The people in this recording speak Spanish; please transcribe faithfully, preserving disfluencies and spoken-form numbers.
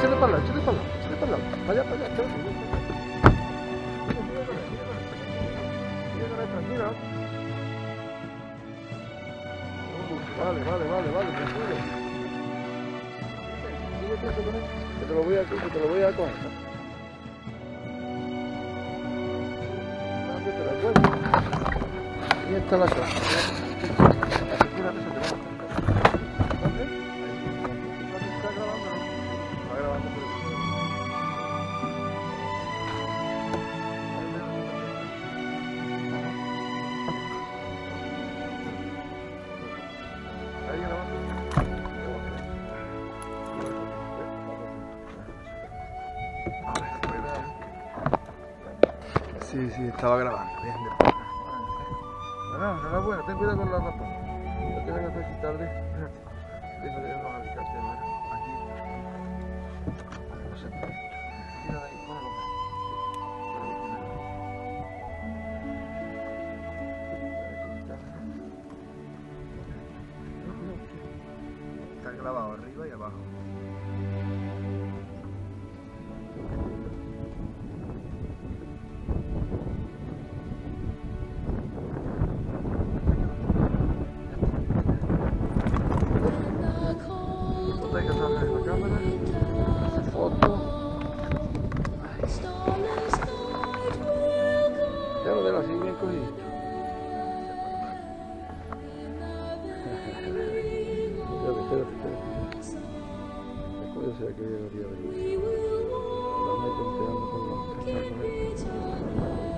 échale para allá, échale para allá, échale para allá. Vaya para allá, échale. Tranquila. Vale, vale, vale, vale, tranquilo. Sigue quieto con él, que te lo voy a, que te lo voy a coger. Dame, te la cuelgo. Ahí está la cosa. Así que la mesa te va a contar. ¿Dónde? Ahí. ¿Está grabando? Está grabando, pero... Ahí grabando. Sí, sí, estaba grabando. Bien, bien. No, no es buena, ten cuidado con la rata. No te vayas a quitar de... Déjale de los alicates, ¿no? Aquí. No sé. Tira de ahí, ponlo. Está grabado arriba y abajo. Hay que sacar la cámara, hacer fotos. Ya lo dejo así bien cogido. Espérate, espérate, espérate. Después yo sé que llegaría de luz. La meto pegando con los...